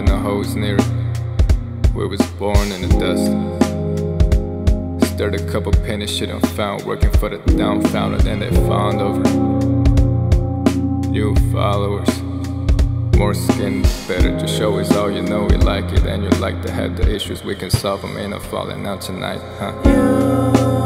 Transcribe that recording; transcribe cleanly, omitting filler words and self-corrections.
and the hoes near it. We was born in the dust. Stirred a couple pennies, shit and found, working for the dumbfounded, and they fawned over it. New followers, more skin, better. Just show us all you know, we like it, and you like to have the issues, we can solve them. Ain't no falling out tonight, huh?